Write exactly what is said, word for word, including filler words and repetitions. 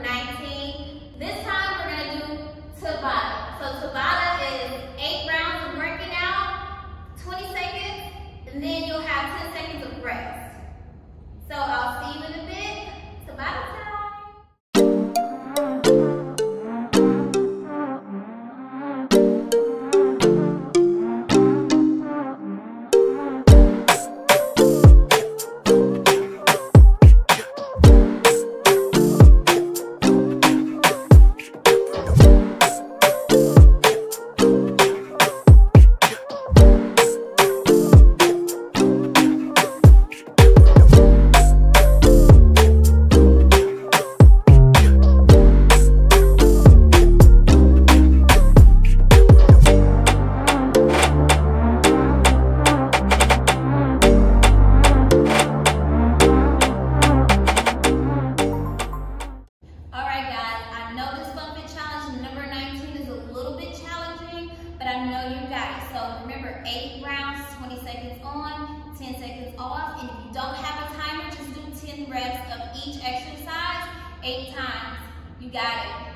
nineteen. This time we're gonna do Tabata. So Tabata is eight rounds of working out, twenty seconds, and then you'll have ten seconds of rest. So I'll see you in a bit. Tabata time. So remember, eight rounds, twenty seconds on, ten seconds off. And if you don't have a timer, just do ten reps of each exercise, eight times. You got it.